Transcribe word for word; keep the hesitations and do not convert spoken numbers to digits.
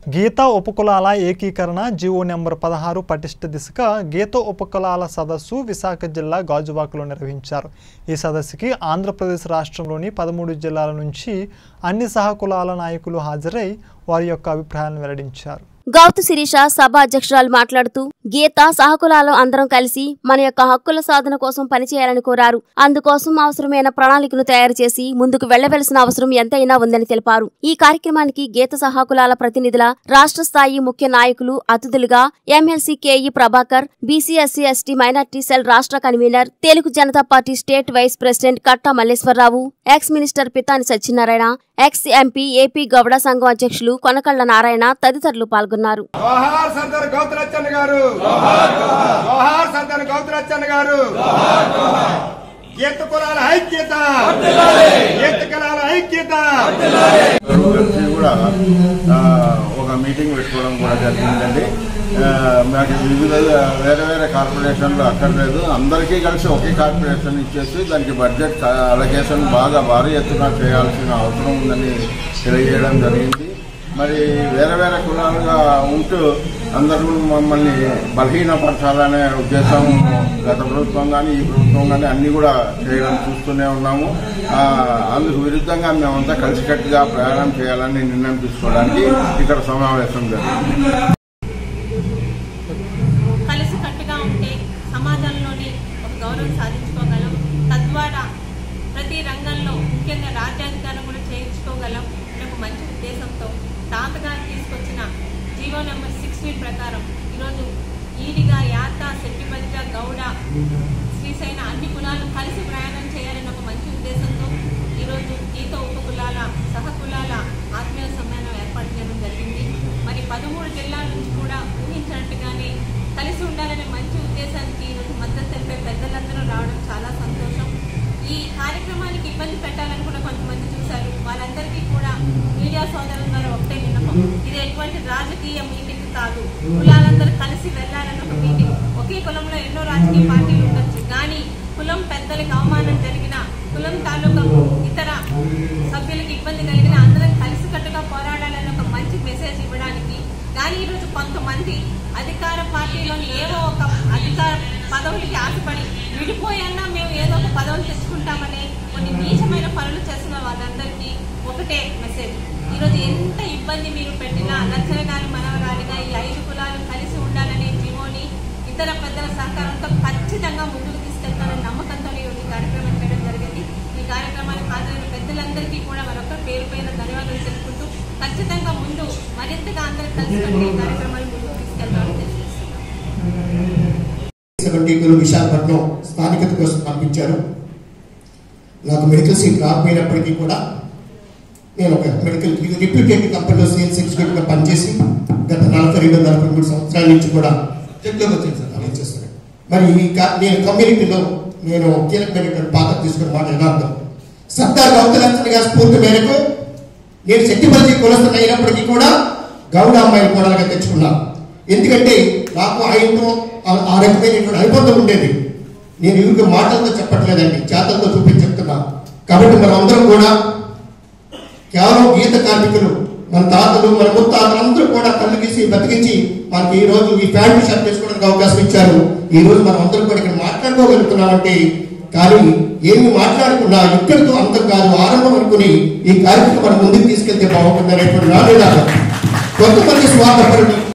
గీతా ఉపకులాల ఏకీకరణ GO number పదహారు పటిష్ట దిశగా గీతా ఉపకులాల సదస్సు విశాఖ జిల్లా గాజువాకలో నిర్వహించారు। ఈ సదస్సుకి ఆంధ్రప్రదేశ్ రాష్ట్రంలోని పదమూడు జిల్లాల నుంచి అన్ని సహకులాల నాయకులు హాజరై వారి యొక్క అభిప్రాయాలను వెల్లడించారు। గౌతు శిరీష సభ అధ్యక్షురాలు మాట్లాడుతూ గీత సహకులాలు అందరం కలిసి మన యొక్క హక్కుల సాధన కోసం పనిచేయాలని కోరారు। అందుకోసం అవసరమైన ప్రణాళికను తయారు చేసి ముందుకు వెళ్లవలసిన అవసరం ఎంతైనా ఉందని తెలిపారు। ఈ కార్యక్రమానికి గీత సహకులాల ప్రతినిధుల రాష్ట్ర స్థాయి ముఖ్య నాయకులు అతిథులుగా MLC K E Prabhakar, BC SC ST minority cell రాష్ట్ర convener, Telugu Janata party state vice president Katta Malleswara Rao, ex minister Pitani Satyanarayana, ex MP AP గౌడ సంఘం అధ్యక్షులు కొనకళ్ల నారాయణ తదితరులు పాల్గొన్నారు। జోహార్ సర్దార్ గౌతురచ్చన్న గారు, జోహార్ సర్దార్ గౌతురచ్చన్న గారు, గీత కులాల ఐక్యత, గీత కులాల ఐక్యత కూడా ఒక మీటింగ్ పెట్టుకోవడం కూడా జరిగిందండి। మాకు వివిధ వేరే వేరే కార్పొరేషన్లు అక్కర్లేదు, అందరికీ కలిసి ఒకే కార్పొరేషన్ ఇచ్చేసి దానికి బడ్జెట్ అలొకేషన్ బాగా భారీ ఎత్తున చేయాల్సిన అవసరం ఉందని తెలియజేయడం జరిగింది। మరి వేరే వేరే కులాలుగా ఉంటూ అందరూ మమ్మల్ని బలహీనపరచాలనే ఉద్దేశం గత ప్రభుత్వం కానీ ఈ ప్రభుత్వం కానీ అన్ని కూడా చేయడం చూస్తూనే ఉన్నాము। అందుకు విరుద్ధంగా మేమంతా కలిసికట్టుగా ప్రయాణం చేయాలని నిర్ణయం తీసుకోవడానికి ఇక్కడ సమావేశం జరిగింది। కలిసికట్టుగా ఉంటే సమాజంలోని ఒక గౌరవం సాధించుకోగలం, తద్వారా ప్రతి రంగంలో ముఖ్యంగా రాజ్యాధికారం కూడా చేయించుకోగలం అనే ఒక మంచి ఉద్దేశంతో తాతగారు తీసుకొచ్చిన జీవో నెంబర్ సిక్స్టీన్ ప్రకారం ఈరోజు ఈడిగా, యాత, శెట్టిపద్ర, గౌడ, శ్రీశైన అన్ని కులాలు కలిసి ప్రయాణం చేయాలని ఒక మంచి ఉద్దేశంతో ఈరోజు గీత ఉపకులాల సహకులాల ఆత్మీయ సమ్మేళనం ఏర్పాటు చేయడం జరిగింది। మరి పదమూడు జిల్లాల నుంచి కూడా ఊహించినట్టుగానే కలిసి ఉండాలనే మంచి ఉద్దేశానికి ఈరోజు మద్దతు తెలిపే పెద్దలందరూ రావడం చాలా సంతోషం। ఈ కార్యక్రమానికి ఇబ్బంది పెట్టాలని కూడా కొంతమంది చూశారు, వాళ్ళందరికీ కూడా మీడియా సోదరుల ద్వారా ఒకటే విన్నపం, ఇది ఎటువంటి రాజకీయ మీటింగ్ కాదు, కులాలందరూ కలిసి వెళ్లాలని ఒక మీటింగ్। ఒకే కులంలో ఎన్నో రాజకీయ పార్టీలు ఉండొచ్చు, కానీ కులం పెద్దలకు అవమానం జరిగిన, కులం తాలూకా ఇతర సభ్యులకు ఇబ్బంది కలిగిన అందరం కలిసికట్టుగా పోరాడాలని ఒక మంచి మెసేజ్ ఇవ్వడానికి। కానీ ఈరోజు కొంతమంది అధికార పార్టీలోని ఏదో ఒక అధికార పదవులకి ఆశపడి విడిపోయన్నా మేము ఏదో ఒక పదవులు తెచ్చుకుంటామని కొన్ని నీచమైన పనులు చేస్తున్న వాళ్ళందరికీ ఒకటే మెసేజ్, ఈరోజు ఎంత ఇబ్బంది మీరు పెట్టినా లక్షణ గారి మనవరాలిగా ఈ ఐదు కులాలు కలిసి ఉండాలనే జీవోని ఇతర పెద్దల సహకారంతో ఖచ్చితంగా ముందుకు తీసుకెళ్తారనే నమ్మకంతో ఈరోజు ఈ కార్యక్రమం చేయడం జరిగింది। ఈ కార్యక్రమానికి హాజరైన పెద్దలందరికీ కూడా మరొక పేరు పైన ధన్యవాదాలు తెలుపుకుంటూ ఖచ్చితంగా ముందు మరింతగా అందరూ కలిసి ఈ కార్యక్రమాన్ని ముందుకు తీసుకెళ్తామని తెలియజేస్తున్నాను। విశాఖపట్నం స్థానికత కోసం పంపించారు। నాకు మెడికల్ సీట్ రాకపోయినప్పటికీ కూడా నేను ఒక మెడికల్ రిప్యూటెడ్ కంపెనీలో సేల్స్ ఎగ్జిక్యూటివ్గా పనిచేసి గత నలభై రెండు నలభై మూడు సంవత్సరాల నుంచి కూడా ఉద్యోగంలోకి వచ్చాను సార్ అలా చేస్తాను। మరి ఈ నేను కమ్యూనిటీలో నేను కీలకమైనటువంటి పాత్ర తీసుకున్న మాట యథార్థం। సర్దార్ గౌతురచ్చన్న గారి స్ఫూర్తి మేరకు నేను శెట్టిపల్లి కులస్తున్న అయినప్పటికీ కూడా గౌడ అమ్మాయిని కోడలుగా తెచ్చుకున్నాను, ఎందుకంటే నాకు ఆయనతో ఆ రకమైనటువంటి అనుబంధం ఉండేది। నేను ఇవి మాటలతో చెప్పట్లేదండి, చేతలతో చూపించి చెప్తున్నా। కాబట్టి మనం అందరం కూడా కేవలం గీత కార్మికులు, మన తాతలు మన ముత్తాతలు అందరూ కూడా కళ్ళు గీసి బతికించి మనకి ఈ రోజు ఈ ఫ్యామిలీ షాప్ చేసుకోవడానికి అవకాశం ఇచ్చారు। ఈ రోజు మనం అందరం కూడా ఇక్కడ మాట్లాడుకోగలుగుతున్నామంటే కానీ ఏమి మాట్లాడుకున్నా ఇక్కడితో అంతం కాదు, ఆరంభం అనుకుని ఈ కార్యక్రమం మనం ముందుకు తీసుకెళ్తే బాగుంటుంది అనేటువంటి నాలుగు కొంతమంది స్వార్థపరులు